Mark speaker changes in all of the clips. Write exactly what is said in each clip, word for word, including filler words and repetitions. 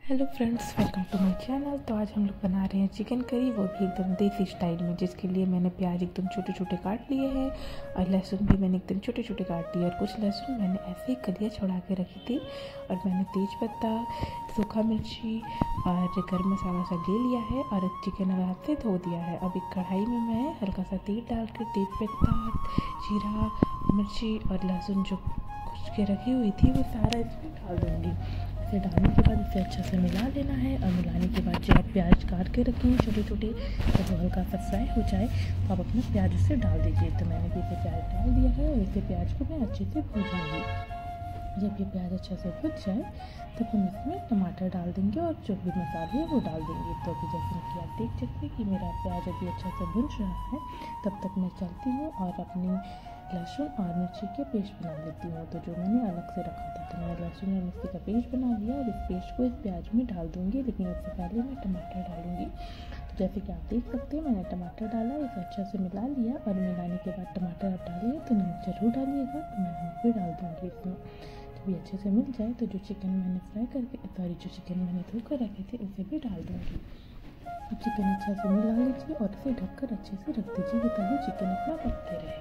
Speaker 1: Hello friends, welcome to my channel. तो आज हम लोग बना रहे हैं चिकन करी, वो भी एकदम देसी स्टाइल में, जिसके लिए मैंने प्याज एकदम छोटे छोटे काट लिए हैं और लहसुन भी मैंने एकदम छोटे छोटे काट लिए। और कुछ लहसुन मैंने ऐसे ही कलियाँ छुड़ा के रखी थी। और मैंने तेज पत्ता, सूखा मिर्ची और गर्म मसाला सब ले लिया है और चिकन हाथ से धो दिया है। अब एक कढ़ाई में मैं हल्का सा तेल डाल कर तेज पत्ता, जीरा, मिर्ची और लहसुन जो कुछ के रखी हुई थी वो सारा इसमें डाल दूँगी। इसे डालने के बाद इसे अच्छा से मिला लेना है। और मिलाने के बाद जो आप प्याज काट के रखेंगे छोटे छोटे, जब वो हल्का सा फ्राई हो जाए तो आप अपना प्याज इसे डाल दीजिए। तो मैंने भी इसे प्याज डाल दिया है और इसे प्याज को मैं अच्छे से भूनूंगी। जब ये प्याज अच्छा से भुज जाए तब हम इसमें टमाटर डाल देंगे और जो भी मसाले हैं वो डाल देंगे। तो अभी जैसे कि आप देख सकते हैं कि मेरा प्याज अभी अच्छा से भुन रहा है, तब तक मैं चलती हूँ और अपनी लहसुन और मिर्ची के पेस्ट बना लेती हूँ। तो जो मैंने अलग से रखा था, तो मैंने लहसुन और मिर्ची का पेस्ट बना लिया और इस पेस्ट को इस प्याज में डाल दूँगी। लेकिन उससे पहले मैं टमाटर डालूँगी। तो जैसे कि आप देख सकते हैं मैंने टमाटर डाला, इसे अच्छा से मिला लिया। और मिलाने के बाद टमाटर आप डालिए तो नमक ज़रूर डालिएगा। तो मैं नमक भी डाल दूँगी इसमें। जब ये अच्छे से मिल जाए तो जो चिकन मैंने फ्राई करके सॉरी जो चिकन मैंने धो कर रखे थे उसे भी डाल दूँगी। अब चिकन अच्छा से मिला लीजिए और इसे ढककर अच्छे से रख दीजिए ताकि चिकन अपना पकते रहे।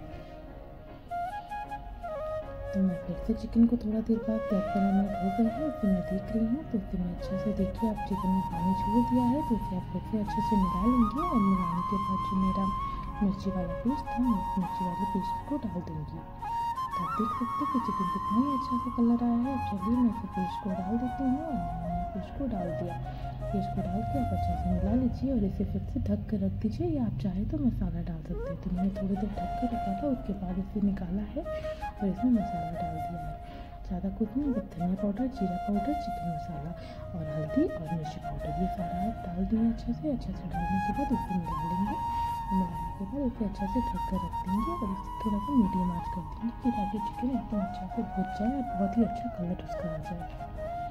Speaker 1: तो मैं फिर से चिकन को थोड़ा देर बाद दस पंद्रह मिनट हो गए हैं, उसे मैं देख रही हूँ। तो उसे मैं अच्छे से देखिए आप चिकन में पानी छोड़ दिया है, तो उसे आप फिर से अच्छे से मिला लेंगे। और मिलाने के बाद जो मेरा मिर्ची वाला पेस्ट था, मैं उस मिर्ची वाले पेस्ट को डाल दूँगी। तो आप देख सकते हैं कि चिकन कितना ही अच्छा सा कलर आया है। चलिए मैं इसे पेस्ट को डाल देती हूँ और मैंने पेस्ट को डाल दिया। पेस्ट को डाल के आप अच्छा से मिला लीजिए और इसे फिर से ढक कर रख दीजिए, या आप चाहे तो मसाला डाल सकते हैं। तो मैंने थोड़ी देर ढक कर रखा था, उसके बाद इसे निकाला है और इसमें मसाला डाल दिया है। ज़्यादा कुछ नहीं, बस धनिया पाउडर, जीरा पाउडर, चिकन मसाला और हल्दी और मिर्ची पाउडर, ये सारा आप डाल दिए अच्छे से। अच्छे से डालने के बाद इसे मिला लेंगे। मिलाने के बाद इसे अच्छा से ढक कर रख देंगे और इसे थोड़ा सा मीडियम आंच कर देंगे कि ताकि चिकन एकदम अच्छा से भुज जाए और बहुत ही अच्छा कलर उसका आ जाए।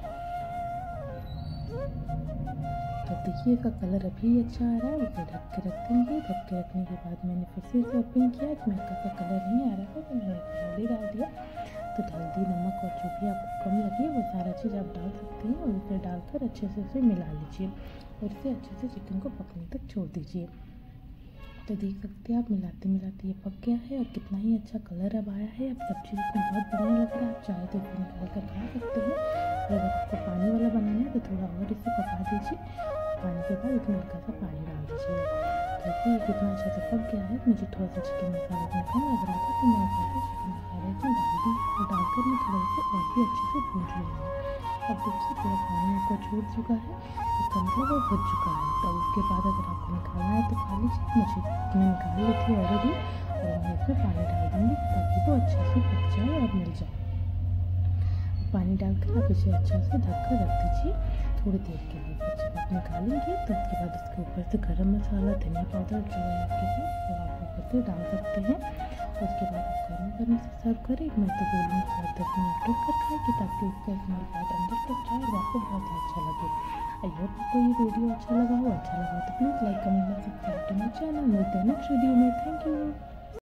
Speaker 1: तो देखिए इसका कलर अभी अच्छा आ रहा है। इसे ढक के रख देंगे। ढक के रखने के बाद मैंने फिर से इसे ओपन किया, इसमें हल्का सा कलर नहीं आ रहा था तो मैंने हल्दी डाल दिया। तो हल्दी, नमक और जो भी आपको कम लगे वो सारा चीज़ आप डाल सकते हैं। और इसे डालकर अच्छे से इसे मिला लीजिए और इसे अच्छे से चिकन को पकने तक छोड़ दीजिए। तो देख सकते हैं आप मिलाते मिलाते ये पक गया है और कितना ही अच्छा कलर अब आया है। अब सब्जी इसमें बहुत बढ़िया लग रहा है। आप चाहे तो इसे निकाल कर खा सकते हैं। और अगर आपको पानी वाला बनाना है तो थोड़ा और इसे पका दीजिए। पानी के बाद इसमें हल्का सा पानी डाल दीजिए। देखिए कितना अच्छा से पक गया है। मुझे थोड़ा सा चिकन मसाला इसमें कम लग रहा था तो मैं थोड़ा चिकन मसाला इसमें डाल दी और डालकर मैं थोड़ा इसे और भी अच्छे से भून लूँगी। अब देखिए पूरा पानी आपका छोड़ चुका है, इसका मतलब वो भुज चुका है। तो उसके बाद अगर आपको निकालना है तो खा लीजिए। मुझे मैं निकाल ली थी ऑलरेडी और मैं इसमें पानी डाल दूँगी ताकि वो अच्छे से पक जाए और मिल जाए। पानी डालकर आप इसे अच्छा से ढक कर रख दीजिए थोड़ी देर के लिए। जब आप निकालेंगे तो उसके बाद इसके ऊपर से गरम मसाला, धनिया पाउडर जो है आपके पास वो आप ऊपर से डाल सकते हैं। उसके बाद आप गर्म गर्म से सर्व करें। मैं तो बोलूँगी सात दस मिनट रुक कर खाएँ कि ताकि उसका स्मेल बहुत अंदर तक जाए और आपको बहुत ही अच्छा लगे। आई होप आपको ये वीडियो अच्छा लगा हो। अच्छा लगा तो प्लीज़ लाइक, कमेंट और सब्सक्राइब टू माय चैनल। मिलते हैं नेक्स्ट वीडियो में। Thank you.